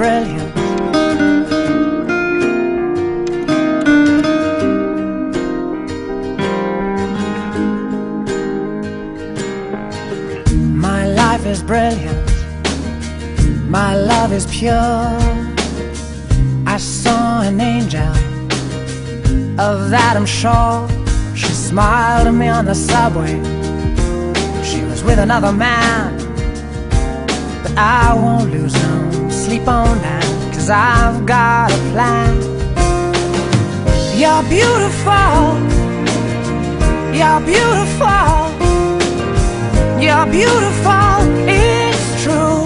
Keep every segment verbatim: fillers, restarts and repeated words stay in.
brilliant. My life is brilliant, my love is pure. I saw an angel, of that I'm sure. She smiled at me on the subway. She was with another man, but I won't lose no sleep on that, 'cause I've got a plan. You're beautiful, you're beautiful, you're beautiful, it's true.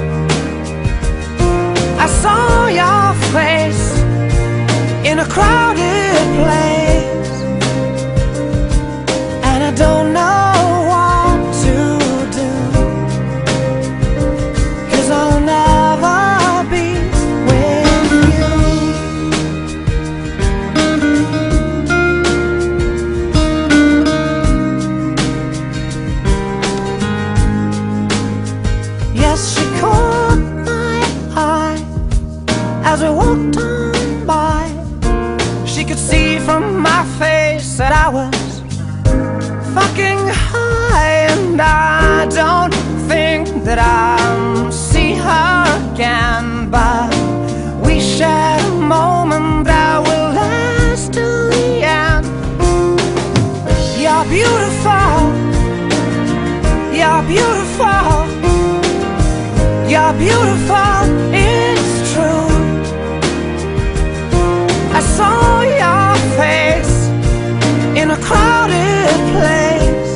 I saw your face in a crowded place, and I don't know what to do, 'cause I'll never be with you. Yes, she caught my eye as we walked on by. She could see from my face that I was fucking high, and I don't think that I'll see her again, but we shared a moment that will last till the end. You're beautiful, you're beautiful, you're beautiful, it's true. I saw your face in a crowded place,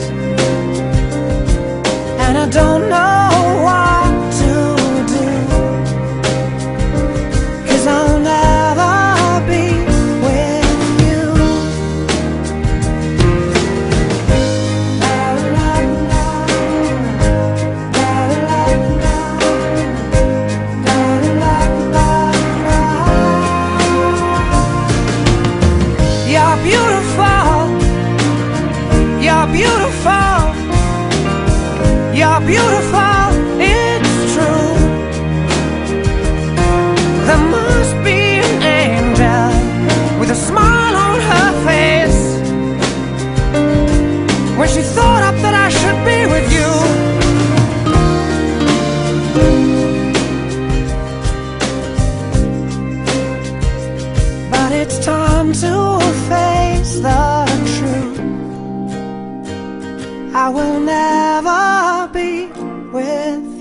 and I don't know what to do, 'cause I'll never be with you. You're beautiful, you're beautiful, you're beautiful, it's true. There must be an angel with a smile on her face when she thought up that I should be with you. But it's time to face the truth. I will never be with